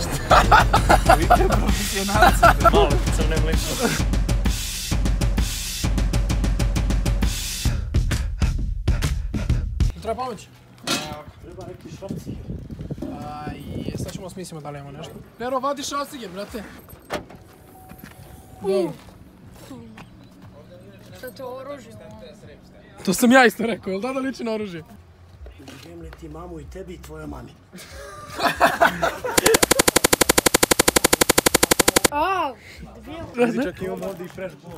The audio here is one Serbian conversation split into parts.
Vidite profesionalci. Malo sam ne mlično. Treba pomoć? Treba neki šrafciger. Sad ćemo smislimo da li imamo nešto. Pero, vadi šrafciger, brate. Dobro. Sad to oružje. To sam ja isto rekao, jel da liči na oružje? Ubijem li ti mamu i tebi i tvojoj mami? Čak imamo ovdje i fresh ball.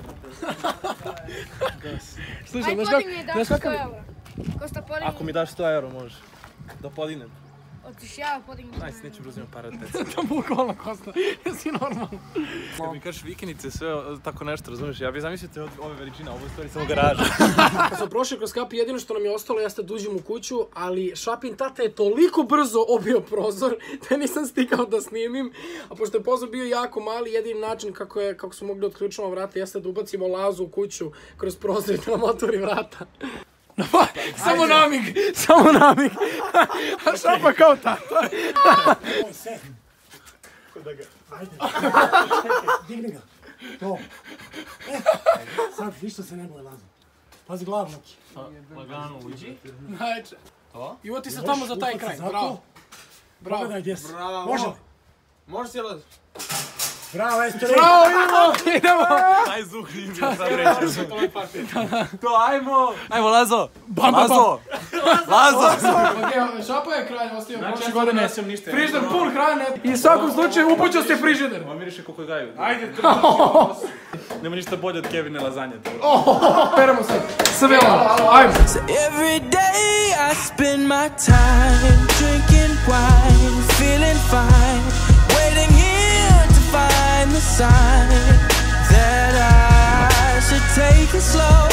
Slušaj, Aj, podigni mi daš 100 eura. Kosta, podigni. Ako mi daš 100 euro možeš. Da podignem. Otiš ja, podigni. Ajde, neću uzimam par od teca. To bukvalno Kosta, jesi normalno. Kad mi kažeš vikendice, sve tako nešto, razumiješ? Ja bih zamislite ove veličine, ovo je stvari samo garaža. Kad smo prošli kroz Kapi, jedino što nam je ostalo jeste da uđemo u kuću, ali Šapin tata je toliko brzo obio prozor da nisam stigao da snimim. A pošto je prozor bio jako mali, jedini način kako smo mogli otključiti vrata jeste da ubacimo Lazu u kuću kroz prozor i da nam otvori vrata. Samo namig. A Šapa kao tata. Oj, se. Ajde. Digni ga. To. Sad, ništa se ne boje, Lazo. Pazi glavu, Luki. Lagano uđi. Najče. I uvati se tamo za taj kraj. Bravo. Pogledaj gdje si. Bravo. Može li? Može si, Lazo? Bravo, Esteri. Bravo, idemo. Aj, zuh, nije bio sad reći. To, ajmo. Ajmo, Lazo. Lazo. Lazo. Šapa je kralj ostavio prošle godine. Frižider pun hrane. I u svakom slučaju upućao ste frižider. Ovo miriše kako je gaju. Ajde, Nema ništa bolje od Kevine lazanje. Peramo se. Sve ovo. Ajmo. Every day I spend my time drinking wine, feeling fine, waiting here to find the sign that I should take it slow.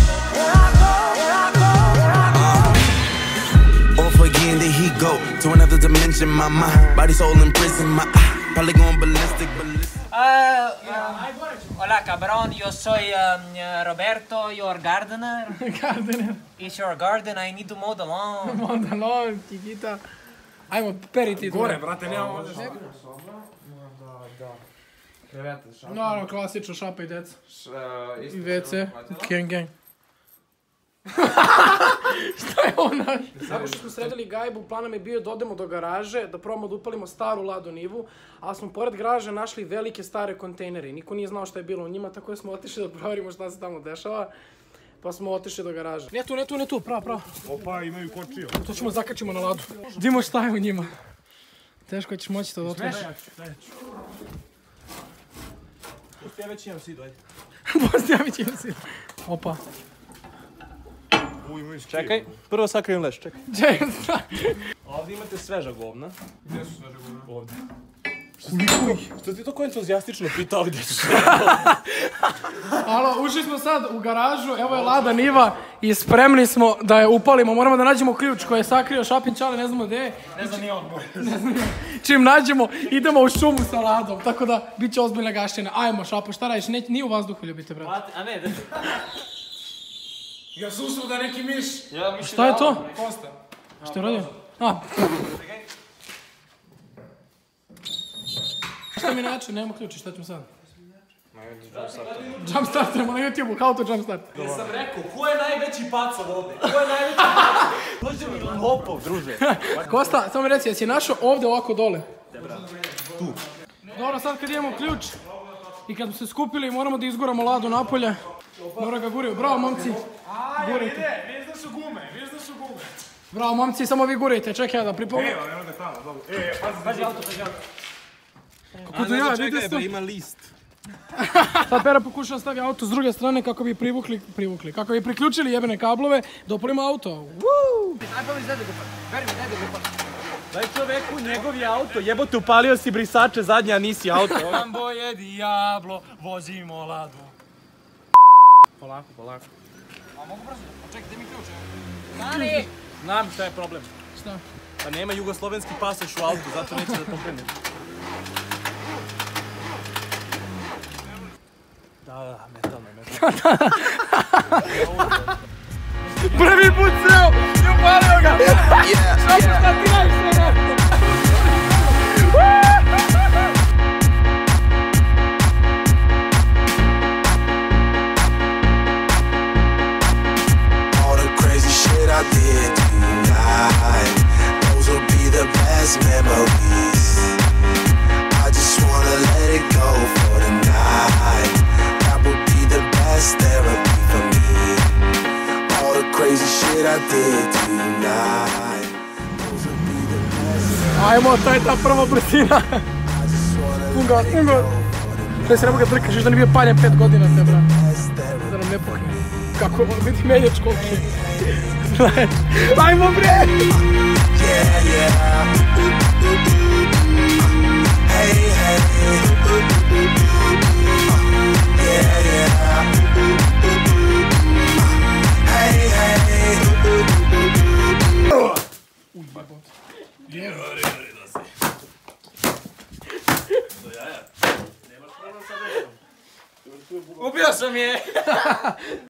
Off again, there he go to another dimension. My mind, body, soul in prison. My probably going ballistic. Hola cabrón, yo soy Roberto, your gardener. Gardener. It's your garden, I need to mow the lawn. Mondalon, Kikita. Ajmo, peri ti. gore, brate, nemamo ovdje što. Naravno, klasično Šapa i deca. I WC. Gang. Šta je ona? Nakon što smo sredili gajbu, plan nam je bio da odemo do garaže, da probamo da upalimo staru Lado Nivu, ali smo pored garaže našli velike stare kontejnere. Niko nije znao šta je bilo u njima, tako da smo otišli da proverimo šta se tamo dešava. Pa smo otišli do garaže. Ne tu, pravo. Opa, imaju kočio. To ćemo zakačimo na Ladu. Dimo šta je u njima. Teško ćeš moći to da otvoriš. Ja već imam sidu, ajde. Opa. Čekaj, prvo sakrijem leš, čekaj. Ovdje imate sveža govna. Gdje su sveža govna? Ovdje. Što ti to entuzijastično pitao gdje su sveža govna? Alo, ušli smo sad u garažu, evo je Lada Niva i spremni smo da je upalimo. Moramo da nađemo ključ koji je sakrio Šapin Čale, ne znamo gdje je. Ne znam ni on. Čim nađemo, idemo u šumu sa Ladom, tako da bit će ozbiljna gašćina. Ajmo Šapo, šta radiš? Nije u vazduhu ljubite, brate. A ne, Ja susnu da neki miš. Šta je to? Kosta. Šta je radio? Šta mi način? Nemamo ključi, šta ćemo sad? Jump startujemo na YouTube-u, how to jump start. Ja sam rekao, ko je najveći pacov ovdje? Ko je najveći pacov? Dođe mi lopov, druže. Kosta, samo mi reci, jesi našao ovdje ovako dole? Tu. Dobro, sad kad imamo ključ i kad smo se skupili moramo da izguramo Ladu napolje. Mora ga guraju, bravo momci. Gurajte. Viš da su gume. Bravo momci, samo vi gurajte, čekaj ja da pripomenu. Evo, evo da tamo, dobro. Pazi auto. Kako to ja, vidite to? Ima list. Sad Pera pokušava da stavi auto s druge strane kako bi privukli, kako bi priključili jebene kablove da upalimo auto. Aj pa mi daj da ga pa. Daj čoveku, njegov je auto, jebote upalio si brisače zadnje, a nisi auto. Lambo je Diablo, vozimo Ladu. Polako. A mogu brzo? A čekaj, gdje mi ključ? Stani! Znam šta je problem. Šta? Pa nema jugoslovenski pasoš u autu, zato neće da pokrene. Da, metalno. Prvi put sreo i upalio ga! Šapo, šta ti radiš sve? Ajmo, to je ta prva brzina. Pun gas. To je se ne mogu drkaš, još da nije bio paljen 5 godina te, bra. Da nam ne pukne. Kako ovo vidi menjač koliki. Ajmo, bre! Ubio sam je!